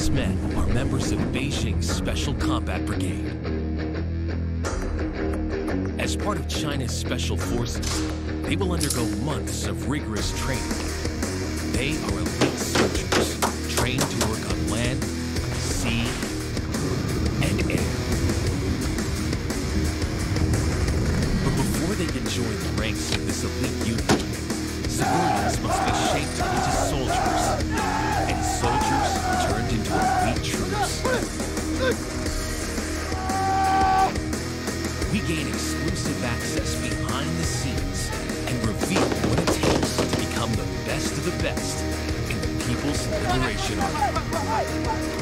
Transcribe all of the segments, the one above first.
These men are members of Beijing's Special Combat Brigade. As part of China's special forces, they will undergo months of rigorous training. They are elite soldiers, trained to work on land, sea, and air. But before they can join the ranks of this elite unit, civilians must be shaped into soldiers, and soldiers turned into elite troops. We gain exclusive access behind the scenes and reveal what it takes to become the best of the best in the People's Liberation Army.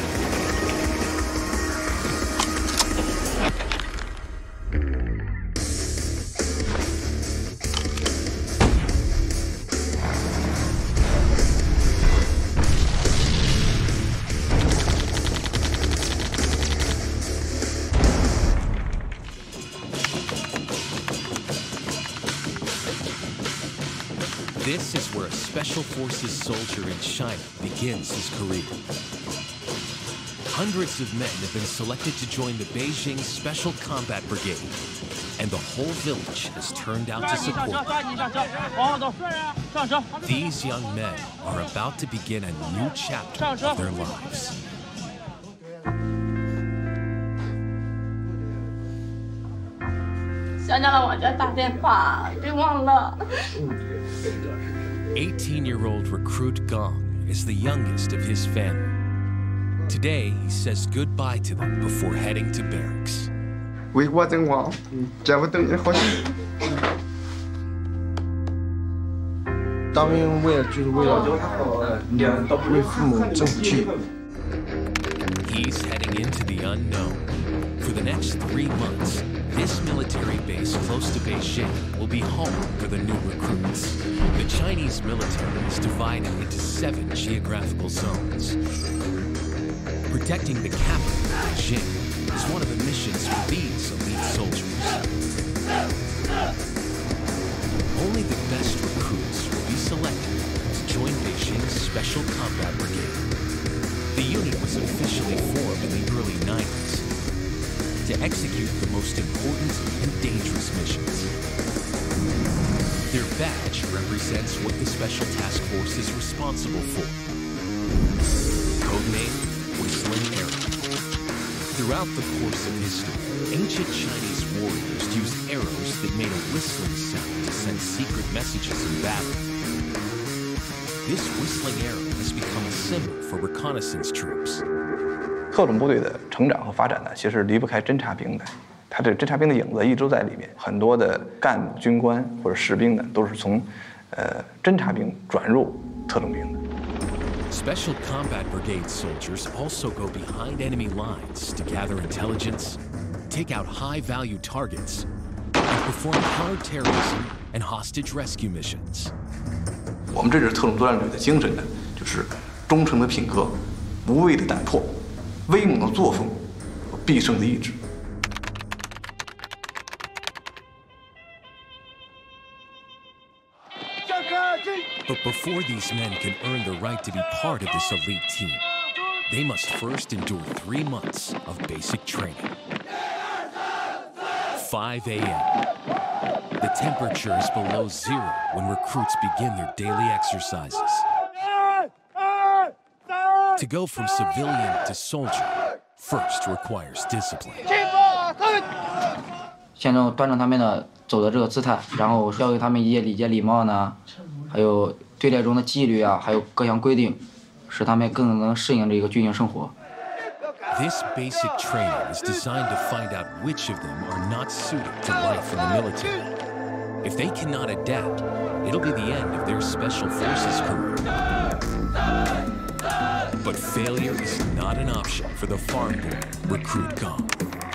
This is where a Special Forces soldier in China begins his career. Hundreds of men have been selected to join the Beijing Special Combat Brigade, and the whole village has turned out to support them. These young men are about to begin a new chapter of their lives. "18-year-old recruit Gong is the youngest of his family. Today, he says goodbye to them before heading to barracks. 为国争光，这不等于好事。当兵就是为了为父母争取。 He's heading into the unknown. For the next 3 months, this military base close to Beijing will be home for the new recruits. The Chinese military is divided into 7 geographical zones. Protecting the capital, Beijing, is one of the missions for these elite soldiers. Only the best recruits will be selected to join Beijing's Special Combat Brigade. The unit was officially formed in the early 90s to execute the most important and dangerous missions. Their badge represents what the Special Task Force is responsible for. Codename Whistling Arrow. Throughout the course of history, ancient Chinese warriors used arrows that made a whistling sound to send secret messages in battle. This whistling arrow has become a symbol for reconnaissance troops. 特种部队的成长和发展呢，其实离不开侦察兵的，他这侦察兵的影子一直在里面。很多的干部、军官或者士兵呢，都是从侦察兵转入特种兵的。 Special Combat Brigade soldiers also go behind enemy lines to gather intelligence, take out high-value targets, and perform counterterrorism and hostage rescue missions. 我们这支特种作战队的精神呢，就是忠诚的品格、无畏的胆魄、威猛的作风和必胜的意志。 But before these men can earn the right to be part of this elite team, they must first endure 3 months of basic training. 5 a.m. The temperature is below 0 when recruits begin their daily exercises. To go from civilian to soldier first requires discipline. 先端正他们的走的这个姿态，然后教给他们一些礼节礼貌呢，还有队列中的纪律啊，还有各项规定，使他们更能适应这个军营生活。 This basic training is designed to find out which of them are not suited to life in the military. If they cannot adapt, it'll be the end of their special forces career. But failure is not an option for the farm boy, Recruit Gong.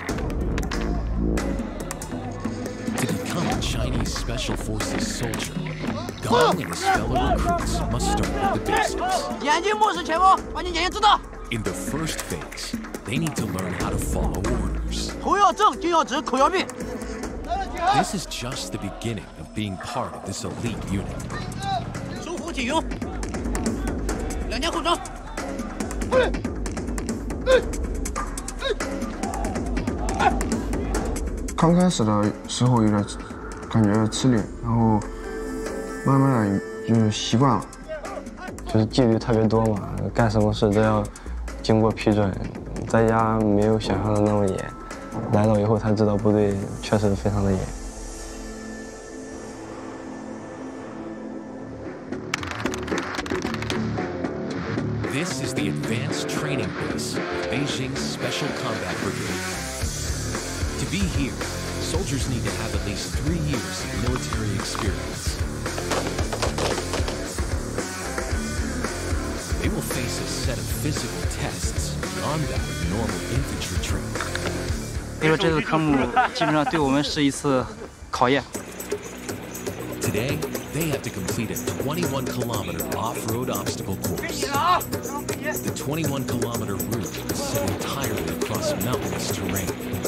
To become a Chinese Special Forces soldier, Gong and his fellow recruits must start with the basics. In the first phase, they need to learn how to follow orders. This is just the beginning of being part of this elite unit. 刚开始的时候有点感觉吃力，然后慢慢的就习惯了。 就是纪律特别多嘛，干什么事都要经过批准，在家没有想象的那么严，来了以后才知道部队确实非常的严。 This is the advanced training base of Beijing's Special Combat Brigade. To be here, soldiers need to have at least 3 years of military experience. They will face a set of physical tests beyond that of normal infantry training. 所以说这次科目基本上对我们是一次考验。 Today, they have to complete a 21-kilometer off-road obstacle course. The 21-kilometer route is set entirely across mountainous terrain.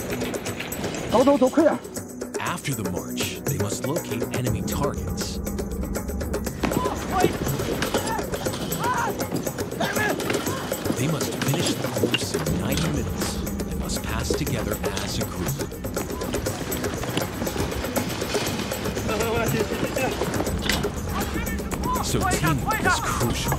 After the march, they must locate enemy targets. They must finish the course in 90 minutes and must pass together as a group. So teamwork is crucial.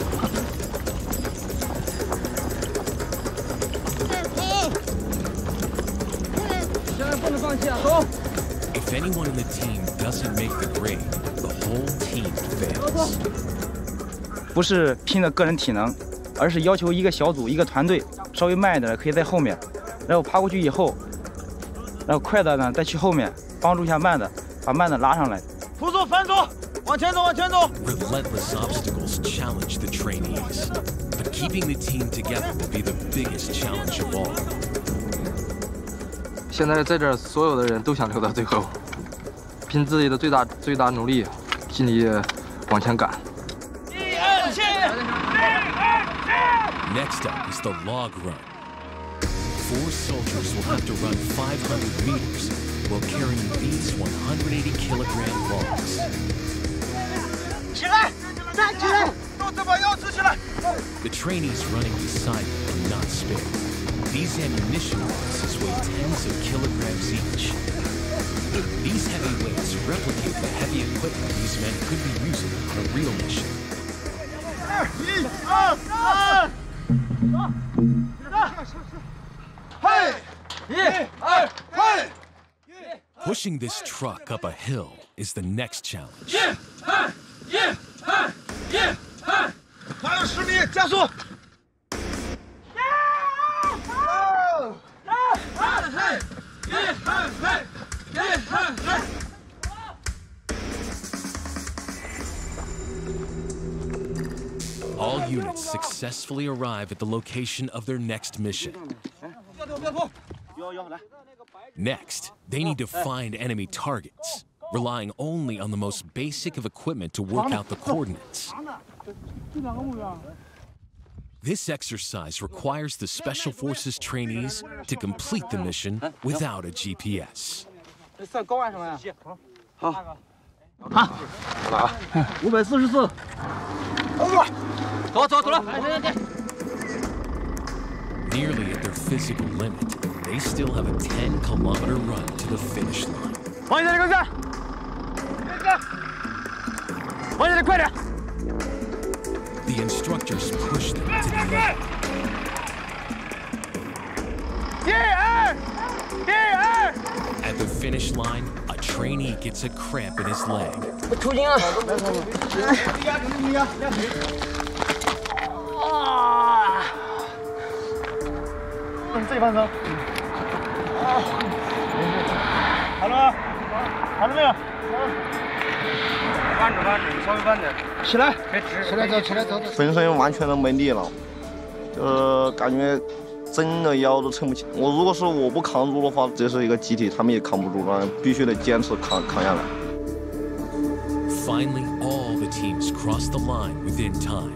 If anyone in the team doesn't make the grade, the whole team fails. 不是拼的个人体能，而是要求一个小组、一个团队稍微慢一点的可以在后面，然后爬过去以后，然后快的呢再去后面帮助一下慢的，把慢的拉上来。辅助反组，往前走，往前走。 Relentless obstacles challenge the trainees, but keeping the team together will be the biggest challenge of all. 现在在这儿，所有的人都想留到最后，拼自己的最大努力，尽力往前赶。 Next up is the log run. 4 soldiers will have to run 500 meters while carrying these 180-kilogram logs. 起来，站起来，都这么腰直起来。 The trainees running beside them are not spared. These ammunition boxes weigh tens of kilograms each. These heavy weights replicate the heavy equipment these men could be using on a real mission. Pushing this truck up a hill is the next challenge. 还有10米，加速！ All units successfully arrive at the location of their next mission. Next, they need to find enemy targets, relying only on the most basic of equipment to work out the coordinates. This exercise requires the Special Forces trainees to complete the mission without a GPS. 这算高按什么呀？好。544。走了。 Nearly at their physical limit, they still have a 10-kilometer run to the finish line. 往前点，往前点，快点！ The instructors push them to the limit. 1、2。 At the finish line, a trainee gets a cramp in his leg. 出警了！这半程。好了吗？好了没有？慢着，稍微慢点。起来，起来走。 浑身完全都没力了，感觉真的腰都撑不起。如果是我不扛住的话，这是一个集体，他们也扛不住了，必须得坚持扛下来。 Finally, all the teams cross the line within time.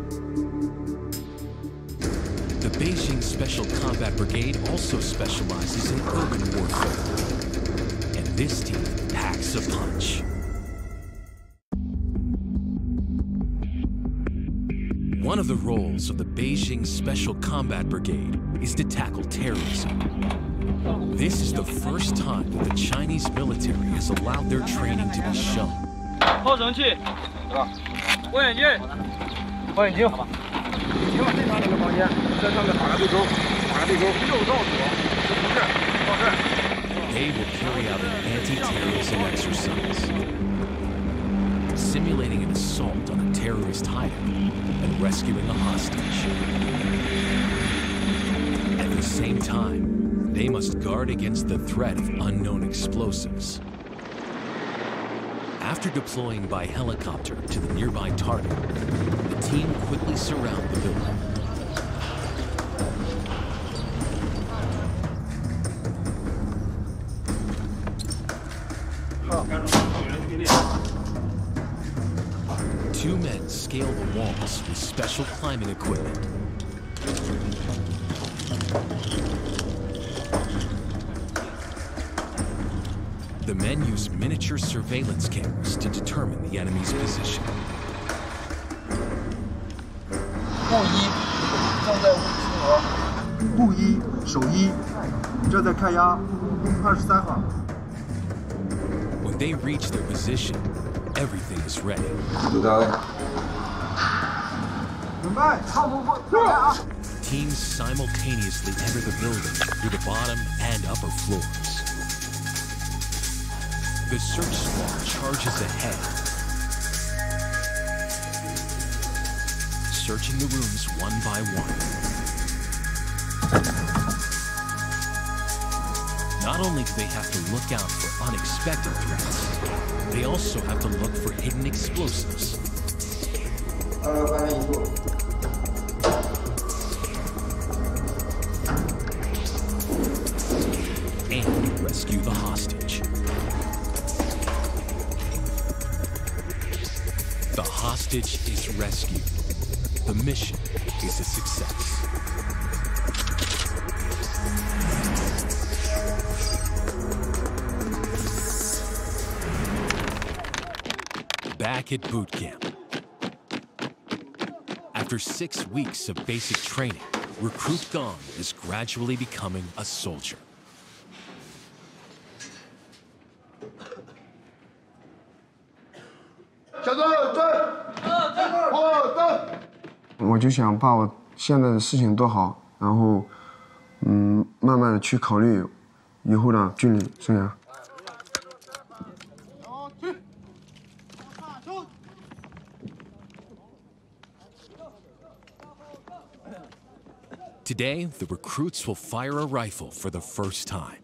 The Beijing Special Combat Brigade also specializes in urban warfare. And this team packs a punch. One of the roles of the Beijing Special Combat Brigade is to tackle terrorism. This is the first time that the Chinese military has allowed their training to be shown. 炮绳器，望远镜，望远镜，好吧。你往这边那个房间，在上面打个对勾，打个对勾，右到左，从这儿到这儿。 They will carry out an anti-terrorism exercise, simulating an assault on a terrorist hideout and rescuing a hostage. At the same time, they must guard against the threat of unknown explosives. After deploying by helicopter to the nearby target, the team quickly surround the building. Two men scale the walls with special climbing equipment. The men use miniature surveillance cameras to determine the enemy's position. 步一正在集合，步一守一，这在开压23号。 When they reach their position, everything is ready. Teams simultaneously enter the building through the bottom and upper floors. The search squad charges ahead, searching the rooms one by one. Not only do they have to look out for unexpected threats, they also have to look for hidden explosives. And rescue the hostage. The hostage is rescued. The mission is a success. Back at boot camp. After 6 weeks of basic training, Recruit Gong is gradually becoming a soldier. 我就想把我现在的事情做好，然后，慢慢的去考虑以后的军旅生涯。 Today, the recruits will fire a rifle for the first time.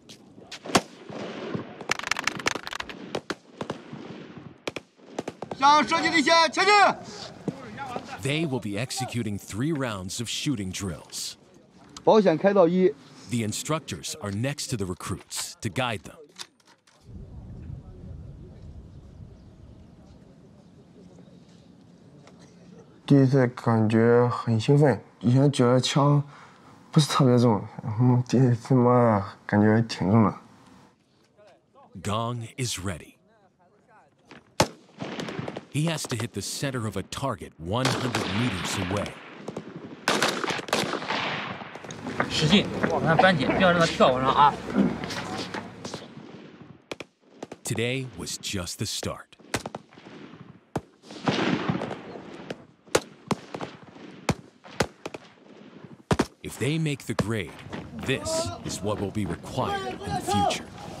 They will be executing 3 rounds of shooting drills. The instructors are next to the recruits to guide them. 第一次感觉很兴奋，以前觉得枪不是特别重，然后第一次嘛感觉挺重的。 Gong is ready. He has to hit the center of a target 100 meters away. 使劲往上扳紧，不要让它跳往上啊！ Today was just the start. If they make the grade, this is what will be required in the future.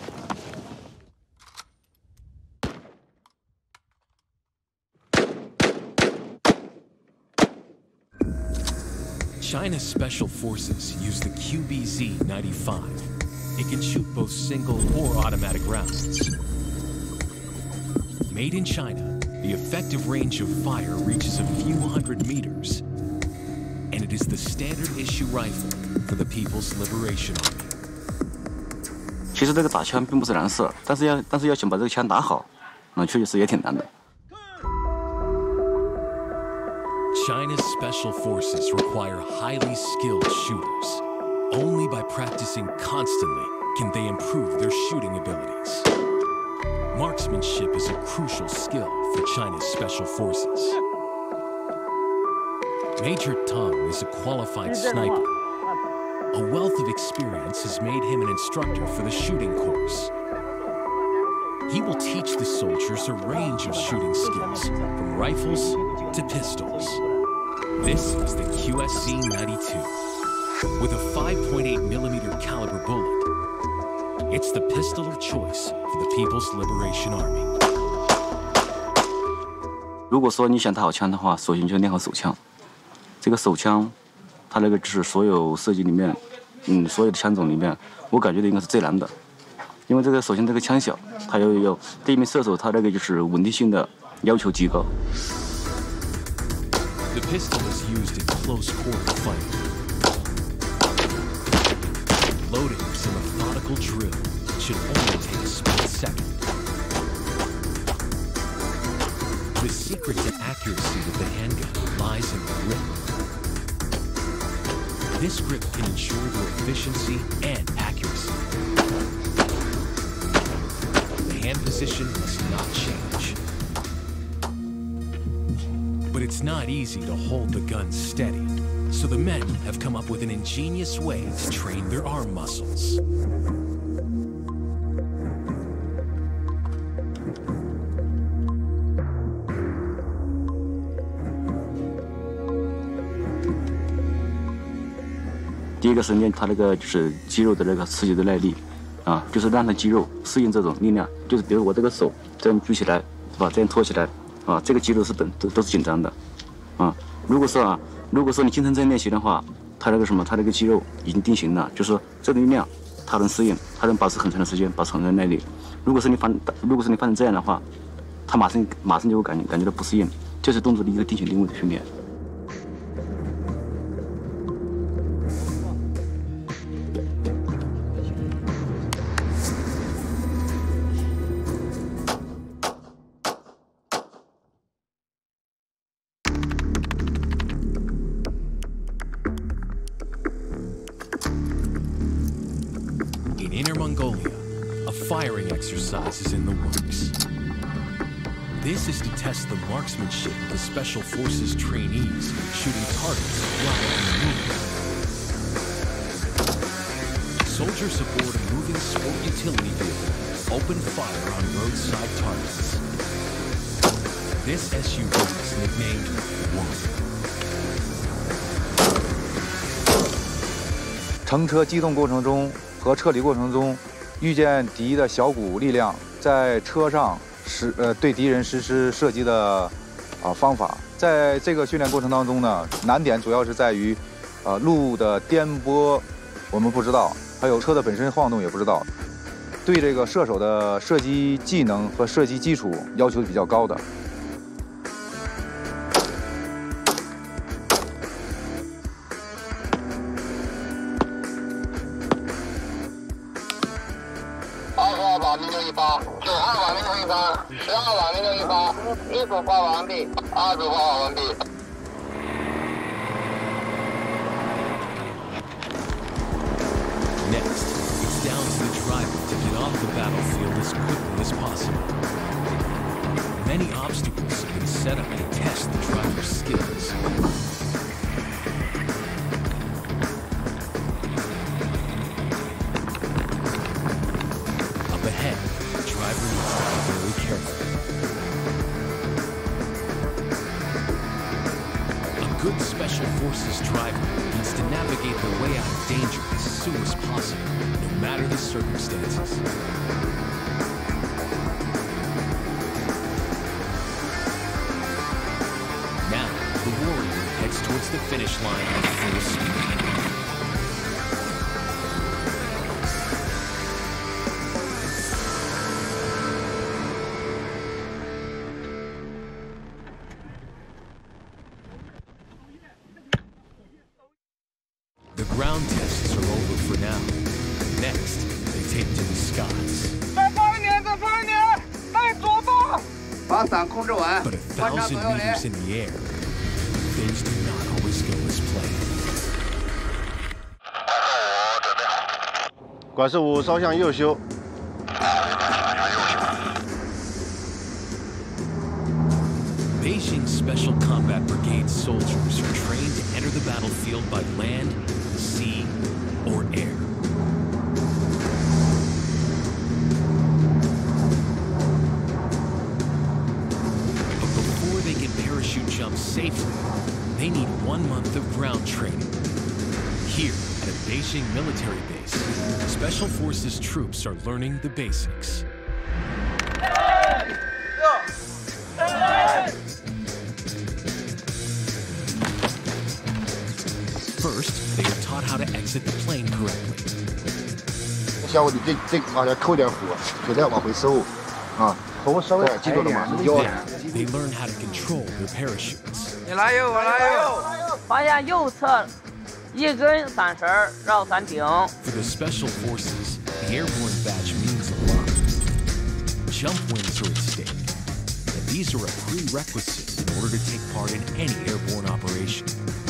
China's special forces use the QBZ-95. It can shoot both single or automatic rounds. Made in China, the effective range of fire reaches a few hundred meters. And it is the standard issue rifle for the People's Liberation Army. 其实这个打枪并不是难事，但是要想把这个枪打好，确实是也挺难的。 China's special forces require highly skilled shooters. Only by practicing constantly can they improve their shooting abilities. Marksmanship is a crucial skill for China's special forces. Major Tong is a qualified sniper. A wealth of experience has made him an instructor for the shooting course. He will teach the soldiers a range of shooting skills, from rifles to pistols. This is the QSC-92. With a 5.8mm caliber bullet, it's the pistol of choice for the People's Liberation Army. 如果说你想打好枪的话，首先就练好手枪。这个手枪，它那个就是所有射击里面，所有的枪种里面，我感觉的应该是最难的。因为这个首先这个枪小，它有对一名射手他那个就是稳定性的要求极高。 The pistol is used in close quarter fighting. Loading is a methodical drill that should only take a split second. The secret to accuracy with the handgun lies in the grip. This grip can ensure your efficiency and accuracy. The hand position must not change. But it's not easy to hold the gun steady, so the men have come up with an ingenious way to train their arm muscles. "第一个是练他那个就是肌肉的那个持久的耐力，就是让他肌肉适应这种力量。就是比如我这个手这样举起来，是吧？这样托起来，这个肌肉是都是紧张的，如果说你经常这样练习的话，他那个肌肉已经定型了，就是说这个力量他能适应，他能保持很长的时间，保持很长的耐力。如果说你放成这样的话，他马上就会感觉到不适应。这是动作的一个定型定位的训练。 In Inner Mongolia, a firing exercise is in the works. This is to test the marksmanship of the Special Forces trainees shooting targets flying on the moon. Soldiers aboard a moving sport utility vehicle open fire on roadside targets. This SUV is nicknamed One. 乘车机动过程中和撤离过程中，遇见敌的小股力量，在车上对敌人实施射击的方法。在这个训练过程当中呢，难点主要是在于，路的颠簸我们不知道，还有车的本身晃动也不知道。对这个射手的射击技能和射击基础要求比较高的。 22把命中一发，92把命中一发，12把命中一发，1组发完毕，2组发完毕。 Next, it's down to the driver to get off the battlefield as quickly as possible. Many obstacles have been set up to test the driver's skills. Up ahead, the driver needs to be very careful. A good Special Forces driver needs to navigate their way out of danger as soon as possible, no matter the circumstances. Now, the warrior heads towards the finish line at full speed. The ground tests are over for now. Next, they take to the skies. 再放一点，再放一点，再左动，把伞控制稳， But 1,000 meters in the air, things do not always go as planned. 管事5稍向右修。 Beijing Special Combat Brigade soldiers are trained to enter the battlefield by land, sea, or air. But before they can parachute jump safely, they need 1 month of ground training. Here at a Beijing military base, Special Forces troops are learning the basics. First, they are taught how to exit the plane correctly. 小伙子，这往下扣点火，就这样往回收，啊，头稍微记住了吗？腰。 They learn how to control their parachutes. 你来右，我来右。发现右侧一根伞绳绕伞顶。 For the Special Forces, the airborne badge means a lot. Jump wings are at stake, and these are a prerequisite in order to take part in any airborne operation.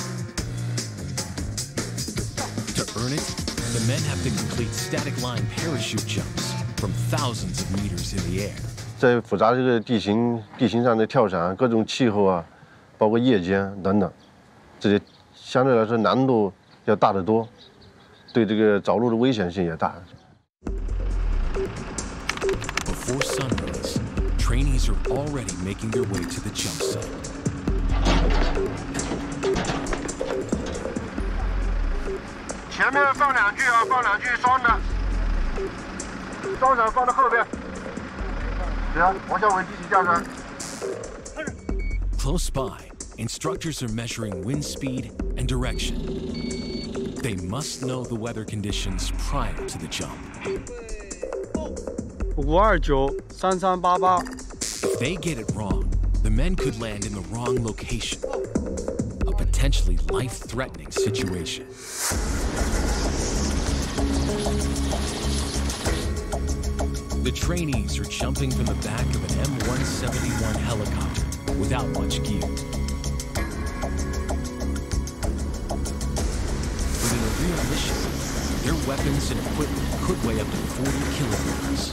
To earn it, the men have to complete static line parachute jumps from thousands of meters in the air. 在复杂这个地形上的跳伞，各种气候啊，包括夜间等等，这些相对来说难度要大得多，对这个着陆的危险性也大。 Before sunrise, trainees are already making their way to the jump site. 前面放两句啊，放两句双的，双伞放到后边。行，往下尾继续加深。 Close by, instructors are measuring wind speed and direction. They must know the weather conditions prior to the jump. 529-3388. If they get it wrong, the men could land in the wrong location. A potentially life-threatening situation. The trainees are jumping from the back of an M171 helicopter without much gear. Within a real mission, their weapons and equipment could weigh up to 40 kilograms.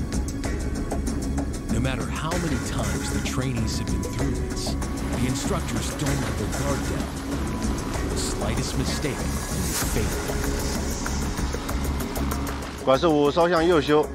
No matter how many times the trainees have been through this, the instructors don't let their guard down. The slightest mistake can be fatal. 管事五稍向右修。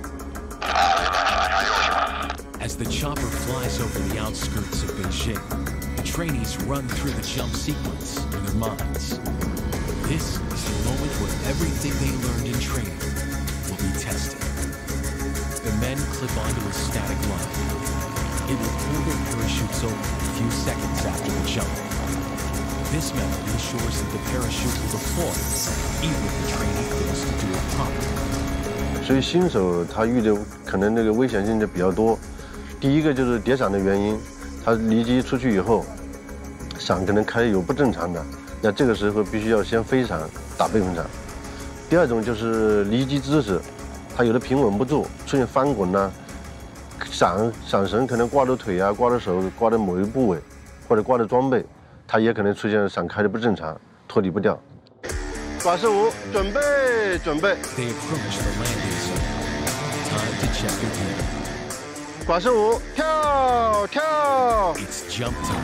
As the chopper flies over the outskirts of Beijing, the trainees run through the jump sequence in their minds. This is the moment where everything they learned in training will be tested. The men clip onto a static line. It will pull their parachutes open a few seconds after the jump. This method ensures that the parachute will deploy, even if the trainee fails to do it properly. 所以新手他遇的可能这个危险性就比较多。第一个就是叠伞的原因，他离机出去以后，伞可能开有不正常的，那这个时候必须要先飞伞打备份伞。第二种就是离机姿势，他有的平稳不住，出现翻滚呢，伞绳可能挂着腿啊，挂着手，挂着某一部位，或者挂着装备，它也可能出现伞开的不正常，脱离不掉。管事五，准备。 They approach the landing zone. Time to check their gear. 管事五，跳！ It's jump time.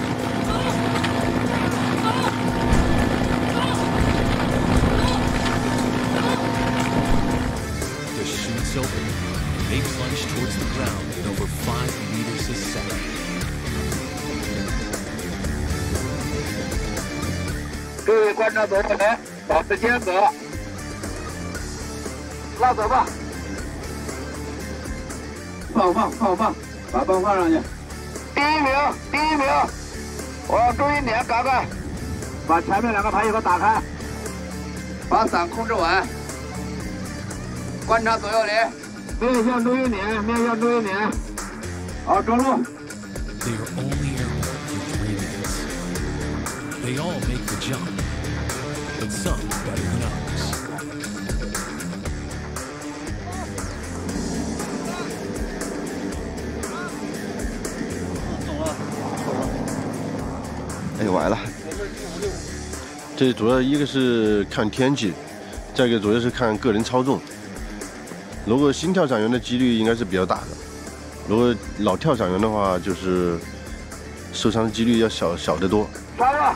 The chute's open, and they plunge towards the ground at over 5 meters a second. 各位观察者们，保持间隔。 拉走吧，放，把棒放上去。第一名，我要注意点，赶快把前面2个排气口打开，把伞控制稳，观察左右邻，面向注意点，好，着陆。 They are only airborne for 3 minutes. They all make the jump, but some better than others. 哎，完了。这主要一个是看天气，再一个主要是看个人操纵。如果新跳伞员的几率应该是比较大的，如果老跳伞员的话，就是受伤的几率要小得多。 上吧，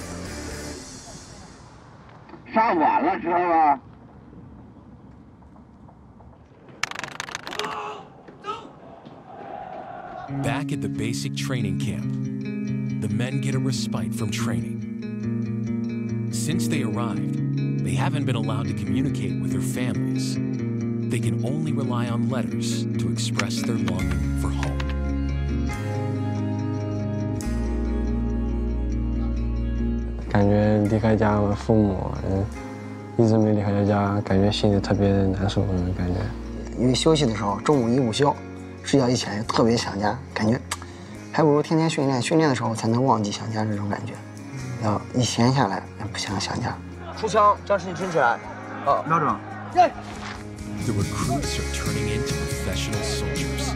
上晚了，知道吧？ Back at the basic training camp, the men get a respite from training. Since they arrived, they haven't been allowed to communicate with their families. They can only rely on letters to express their longing for home. 感觉离开家，父母，一直没离开家，感觉心里特别难受那种感觉。 因为休息的时候，中午一午休，睡觉一起来特别想家，感觉还不如天天训练，训练的时候才能忘记想家这种感觉。然后一闲下来，不想家。 出枪，将士你听起来。啊， 瞄准。 The recruits are turning into professional soldiers.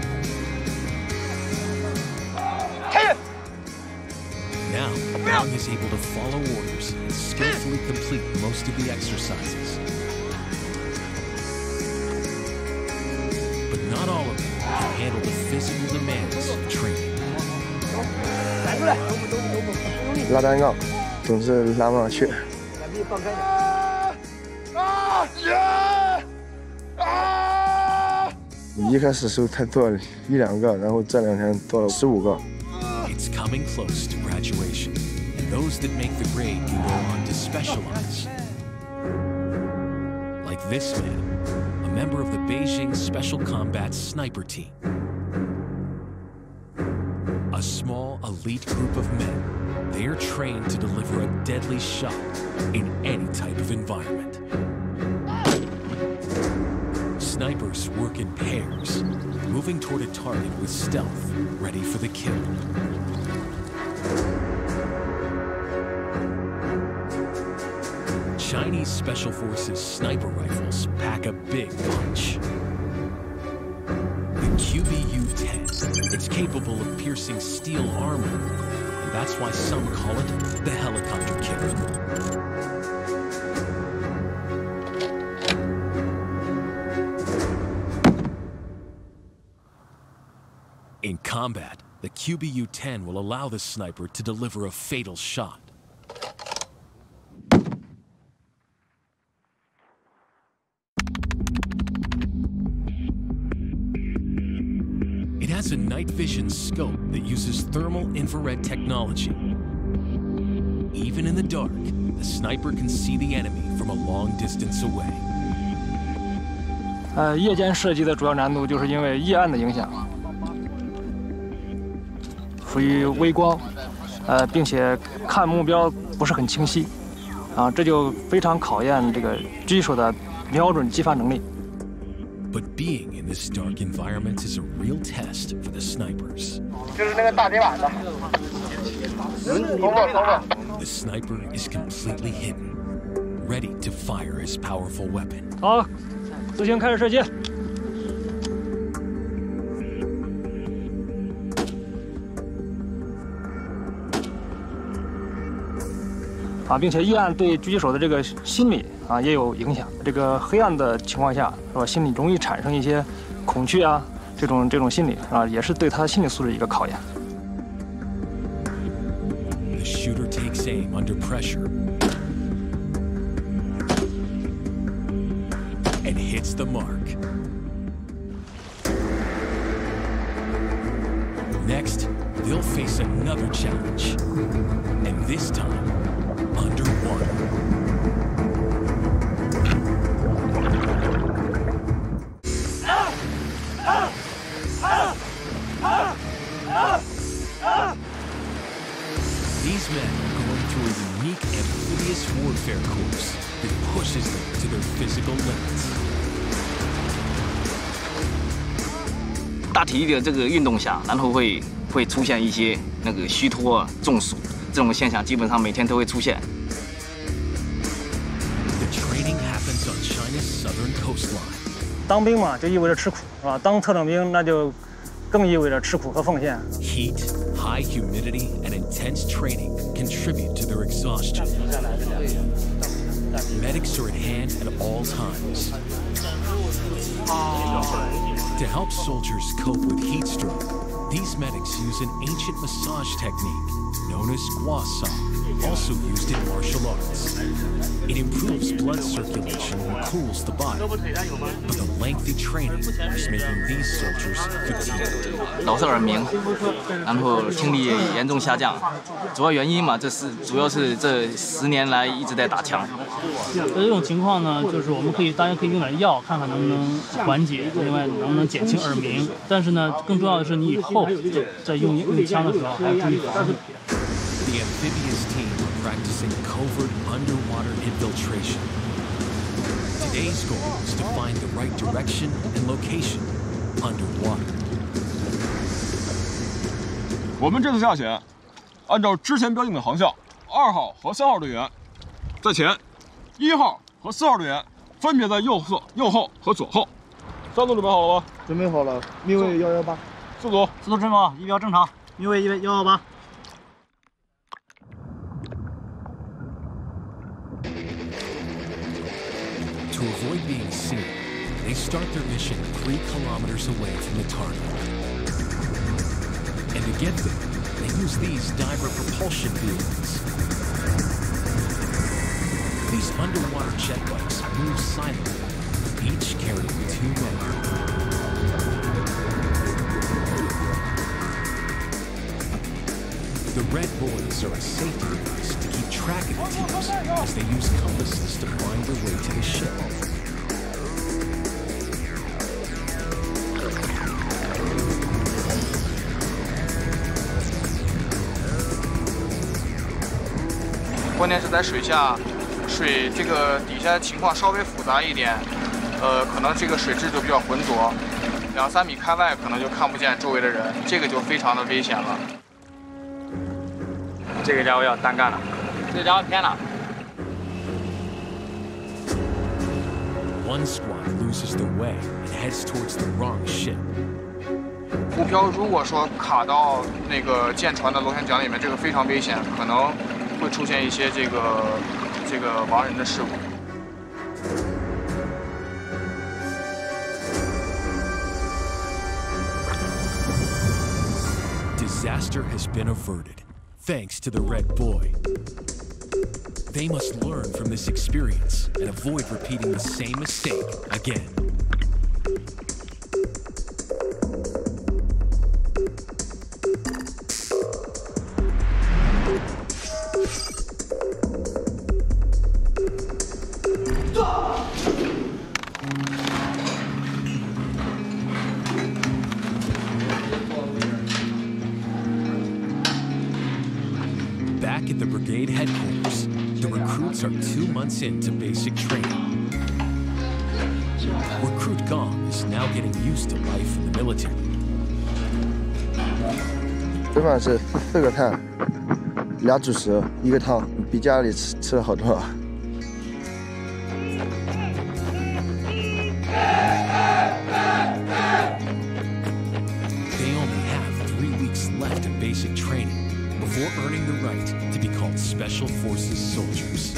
Now, Young is able to follow orders and skillfully complete most of the exercises. But not all of them can handle the physical demands of training. 拉单杠，总是拉不上去。一开始时候才做了1、2个，然后这2天做了15个。 It's coming close to graduation, and those that make the grade can go on to specialize. Like this man, a member of the Beijing Special Combat Sniper Team. A small, elite group of men. They are trained to deliver a deadly shot in any type of environment. Snipers work in pairs, moving toward a target with stealth, ready for the kill. Chinese Special Forces sniper rifles pack a big punch. The QBU-10, it's capable of piercing steel armor, and that's why some call it the helicopter killer. In combat, the QBU-10 will allow the sniper to deliver a fatal shot. It has a night vision scope that uses thermal infrared technology. Even in the dark, the sniper can see the enemy from a long distance away. 夜间射击的主要难度就是因为夜暗的影响。 属于微光，并且看目标不是很清晰，这就非常考验这个狙击手的瞄准击发能力。 But being in this dark environment is a real test for the snipers. 就是那个大铁板的。 The sniper is completely hidden, ready to fire his powerful weapon. 好，自行开始射击。 并且夜暗对狙击手的这个心理也有影响。这个黑暗的情况下，是吧？心里容易产生一些恐惧这种心理也是对他心理素质一个考验。 The shooter takes aim under pressure and hits the mark. Next, they'll face another challenge, and this time. Under one. These men are going through a unique amphibious warfare course that pushes them to their physical limits. 大体力的这个运动下，然后会出现一些那个虚脱、中暑。 这种现象基本上每天都会出现。 当兵嘛，就意味着吃苦，是吧？当特种兵那就更意味着吃苦和奉献。 Heat, high humidity, and intense training contribute to their exhaustion. Medics are at hand at all times. To help soldiers cope with heat stroke, These medics use an ancient massage technique known as gua sa, also used in martial arts. It improves blood circulation and cools the body, but the lengthy training is making these soldiers fatigued. 老是耳鸣，然后听力严重下降，主要原因嘛，主要是这10年来一直在打枪。 这种情况呢，就是我们大家可以用点药，看看能不能缓解，另外能不能减轻耳鸣。但是呢，更重要的是你以后在用枪的时候还要注意防护。 The amphibious team are practicing covert underwater infiltration. Today's goal is to find the right direction and location underwater. 我们这次下潜，按照之前标定的航向，2号和3号队员在前，1号和4号队员分别在右侧、右后和左后。3组准备好了吗？ 准备好了，命位118。 4组 4组准备好，仪表正常，命位118。 To avoid being seen, they start their mission 3 kilometers away from the target. And to get there, they use these diver propulsion vehicles. These underwater jet bikes move silently, each carrying 2 men. The Red Boys are a safety device to keep track of the teams as they use compasses to find their way to the ship. "关键是在水下，水这个底下情况稍微复杂一点，可能这个水质就比较浑浊，2、3米开外可能就看不见周围的人，这个就非常的危险了。 这个家伙要单干了，这家伙偏了。 One squad loses their way and heads towards the wrong ship. 浮漂如果说卡到那个舰船的螺旋桨里面，这个非常危险，可能会出现一些这个亡人的事故。 Disaster has been averted, thanks to the Red Boy. They must learn from this experience and avoid repeating the same mistake again. Back at the brigade headquarters, the recruits are 2 months into basic training. Recruit Gong is now getting used to life in the military. 吃饭是4个菜，2主食，1个汤，比家里吃了好多。 They only have 3 weeks left of basic training before earning the right to be called Special Forces soldiers.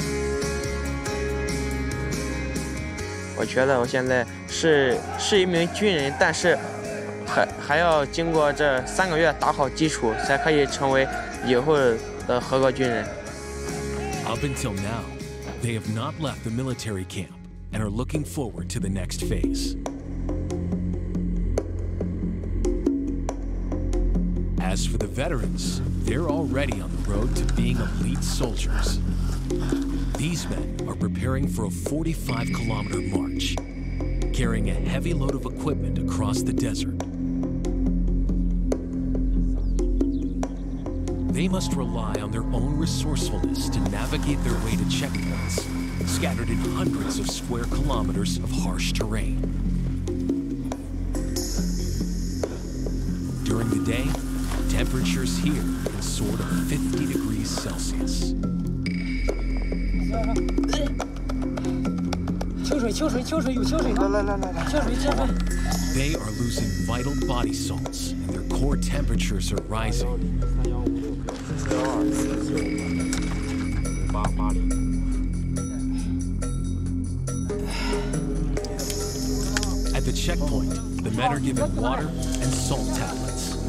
我觉得我现在是一名军人，但是还要经过这3个月打好基础，才可以成为以后的合格军人。 Up until now, they have not left the military camp and are looking forward to the next phase. As for the veterans, they're already on the road to being elite soldiers. These men are preparing for a 45-kilometer march, carrying a heavy load of equipment across the desert. They must rely on their own resourcefulness to navigate their way to checkpoints, scattered in hundreds of square kilometers of harsh terrain. During the day, temperatures here can soar to 50 degrees Celsius. They are losing vital body salts and their core temperatures are rising. At the checkpoint, the men are given water and salt tablets.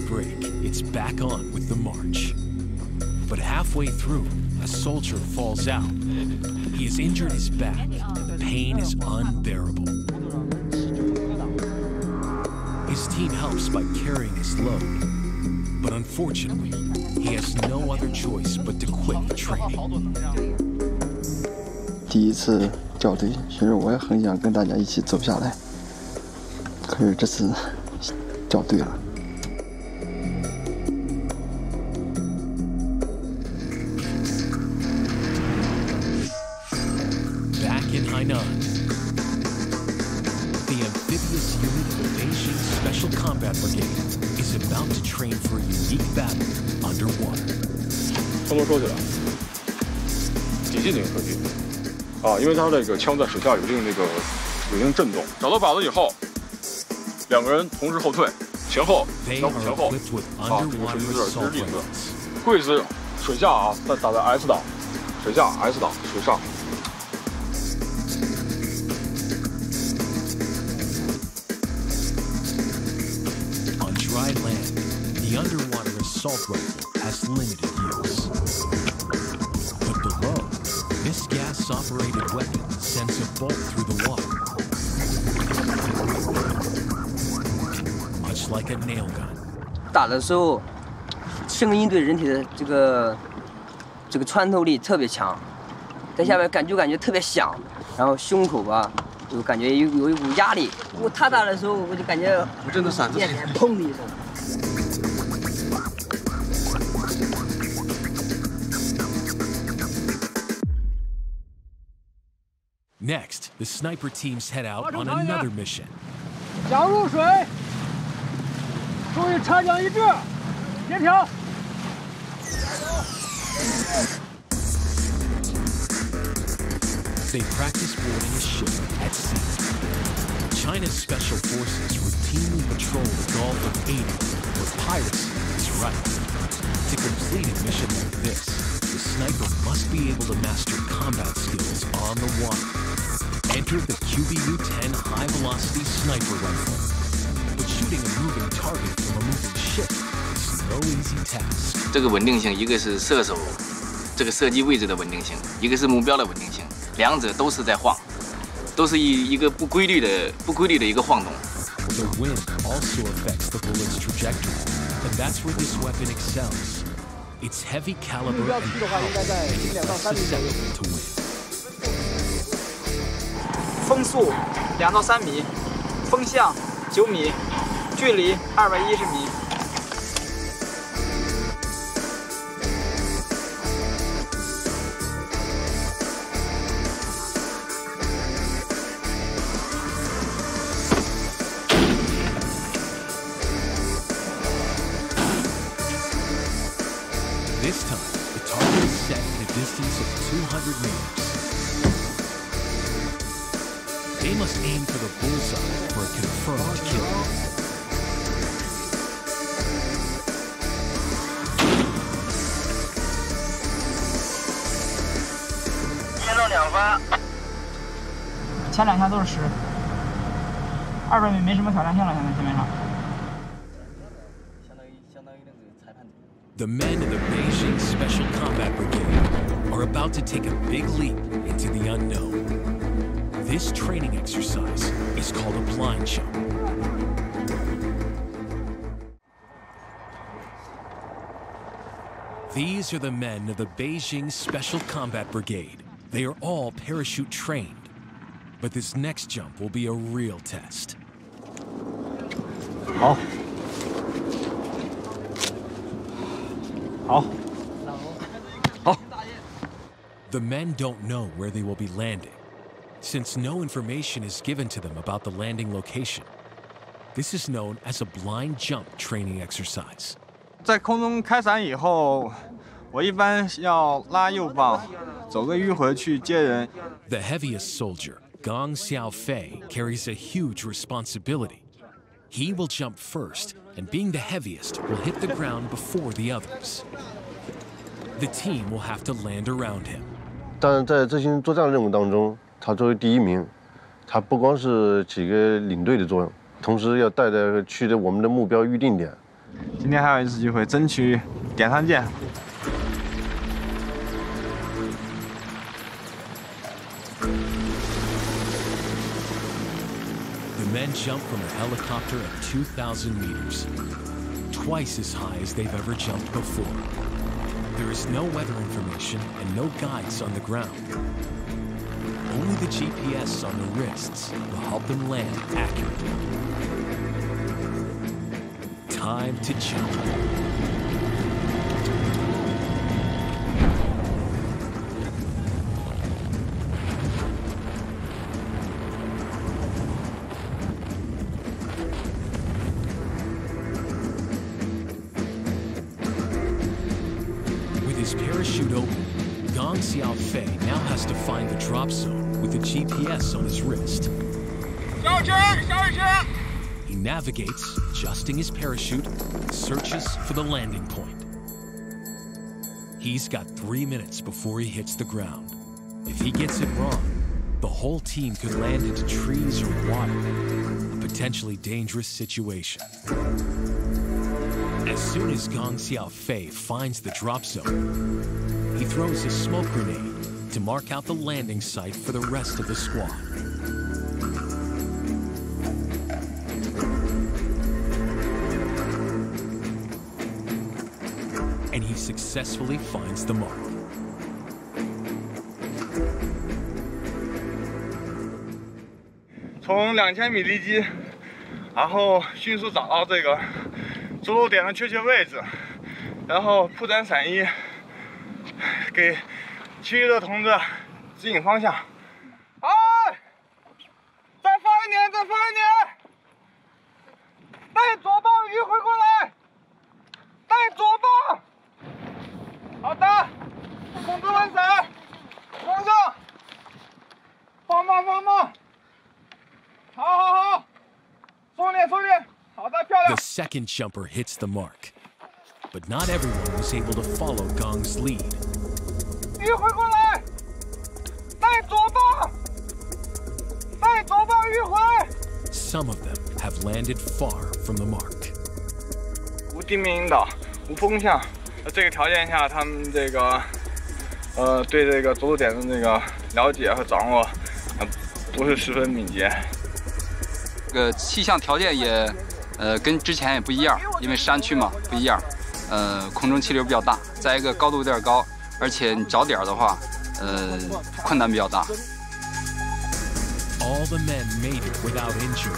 break, it's back on with the march. But halfway through, a soldier falls out. He has injured his back, and the pain is unbearable. His team helps by carrying his load. But unfortunately, he has no other choice but to quit the training. 第一次掉队，其实我也很想跟大家一起走下来，可是这次掉队了。 The amphibious unit of the Beijing Special Combat Brigade is about to train for a unique battle underwater. 刚刚说起来，底气挺科技啊，因为它这个枪在水下有一定震动。找到靶子以后，两个人同时后退，前后相互前后啊，这个是有点例子。柜子水下啊，再打在 S 档，水下 S 档，水上。 Dry land, the underwater assault rifle has limited use. But below, this gas-operated weapon sends a bolt through the water. Much like a nail gun. 打的时候，声音对人体的这个穿透力特别强，在下面感觉特别响，然后胸口吧。 就感觉有一股压力，他打的时候我就感觉我真的闪着，砰的一声。 Next, the sniper teams head out on another mission. 降入水，注意插桨一致，别飘。 They practice boarding a ship at sea. China's special forces routinely patrol the Gulf of Aden, where piracy is right. To complete a mission like this, the sniper must be able to master combat skills on the water. Enter the QBU-10 high-velocity sniper rifle. But shooting a moving target from a moving ship is no easy task. 这个稳定性，一个是射手这个射击位置的稳定性，一个是目标的稳定性。 两者都是在晃，都是一个不规律的一个晃动。 The wind also affects the bullet's trajectory, and that's where this weapon excels. Its heavy caliber and power make it susceptible to wind. 风速2到3米，风向9米，距离210米。 This time, the target is set at a distance of 200 meters. They must aim for the bullseye for a confirmed kill. Hit 前2项都是10。200米没什么挑战性了，现在市面上。 The men of the Beijing Special Combat Brigade are about to take a big leap into the unknown. This training exercise is called a blind jump. These are the men of the Beijing Special Combat Brigade. They are all parachute trained. But this next jump will be a real test. 好。 好，好。 The men don't know where they will be landing, since no information is given to them about the landing location. This is known as a blind jump training exercise. 在空中开伞以后，我一般要拉右棒，走个迂回去接人。 The heaviest soldier, Gong Xiaofei, carries a huge responsibility. He will jump first, and being the heaviest, will hit the ground before the others. The team will have to land around him. 但是在执行作战任务当中，他作为第一名，他不光是起个领队的作用，同时要带着去的我们的目标预定点， 今天还有一次机会，争取点3件。 The men jump from a helicopter at 2,000 meters, twice as high as they've ever jumped before. There is no weather information and no guides on the ground. Only the GPS on the wrists will help them land accurately. Time to jump. With his parachute open, Gong Xiaofei now has to find the drop zone with the GPS on his wrist. He navigates, adjusting his parachute, searches for the landing point. He's got 3 minutes before he hits the ground. If he gets it wrong, the whole team could land into trees or water, a potentially dangerous situation. As soon as Gong Xiaofei finds the drop zone, he throws a smoke grenade to mark out the landing site for the rest of the squad. And he successfully finds the mark. 从2000米离机，然后迅速找到这个着陆点的确切位置，然后铺展伞衣，给其余的同志指引方向。哎，再放一点，再放一点！带左棒迂回过来，带左棒。好的，控制稳伞，往上，放慢，放慢。 好，松点，松点，好的，漂亮。 The second jumper hits the mark, but not everyone was able to follow Gong's lead. 迂回过来，带左棒，带左棒迂回。 Some of them have landed far from the mark. 无地面引导，无风向，这个条件下，他们这个对这个着陆点的这个了解和掌握，不是十分敏捷。 这个气象条件也，跟之前也不一样，因为山区嘛不一样，空中气流比较大，再一个高度有点高，而且你找点的话，困难比较大。 All the men made it without injury.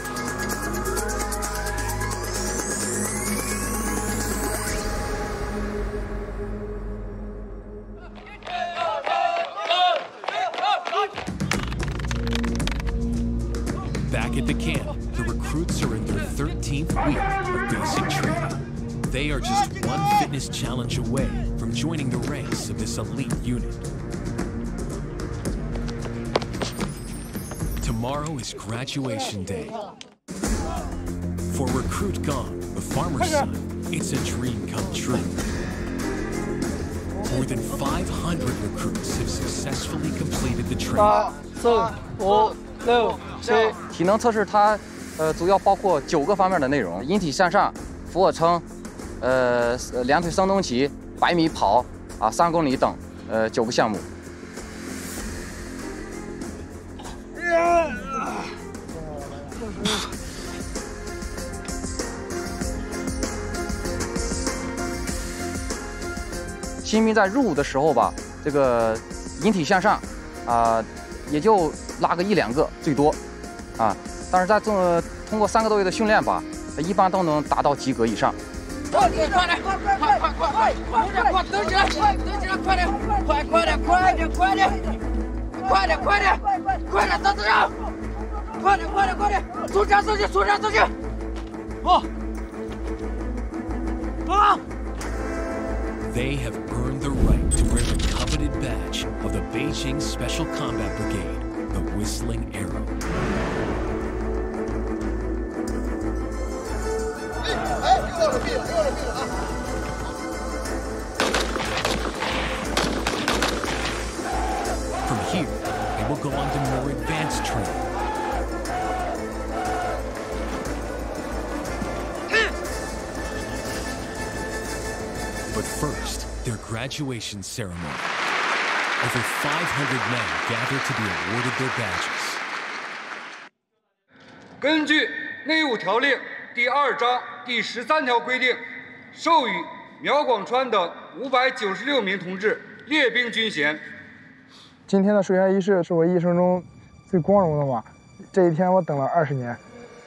Back at the camp, the recruits are in their 13th week of basic training. They are just one fitness challenge away from joining the ranks of this elite unit. Tomorrow is graduation day. For Recruit Gong, the farmer's son, it's a dream come true. More than 500 recruits have successfully completed the training. 体能测试它，主要包括9个方面的内容：引体向上、俯卧撑、两腿声东起、100米跑啊、3公里等9个项目。新兵在入伍的时候吧，这个引体向上啊，也就拉个1、2个最多。 啊，但是在通过3个多月的训练吧，一般都能达到及格以上。 快点，快点，快，蹬起来，蹬起来，快点，快点，快点，快点，快点，快点，快点，蹬上，快点，快点，快点，从这走去，从这走去， They have earned the right to wear the coveted badge of the Beijing Special Combat Brigade, the Whistling Arrow. From here, they will go on to more advanced training. graduation ceremony. Over 500 men gather to be awarded their badges. 根据内务条令第2章第13条规定，授予苗广川等596名同志列兵军衔。 今天的授衔仪式是我一生中最光荣的吧，这一天我等了20年。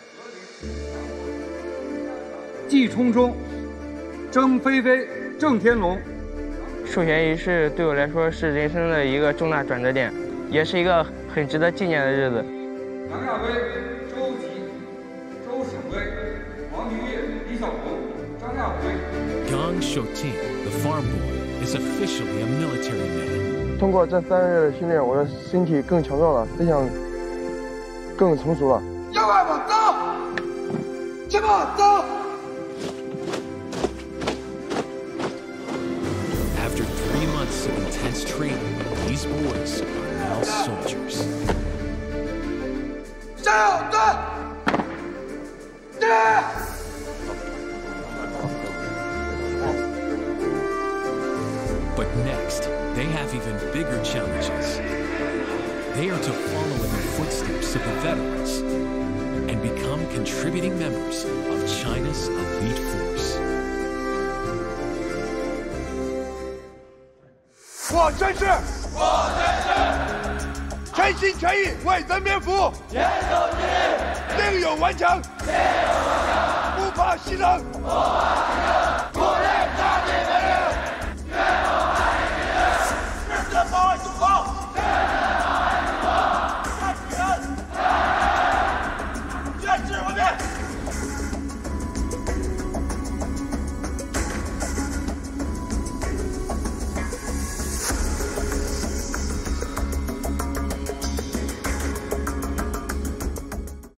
季冲冲、曾菲菲、郑天龙。 授衔仪式对我来说是人生的一个重大转折点，也是一个很值得纪念的日子。 杨亚威、周吉、周省威、王明业、李小红、张亚辉。 Gang Shouting, the farm boy, is officially a military man. 通过这3个月的训练，我的身体更强壮了，思想更成熟了。 右外往走，前往走。 After 3 months of intense training, these boys are now soldiers. 加油，对！ But next, they have even bigger challenges. They are to follow in the footsteps of the veterans and become contributing members of China's elite force. 我宣誓，全心全意为人民服务，另有顽强，不怕牺牲，不恋家庭为人，誓死保卫祖国，坚持和平。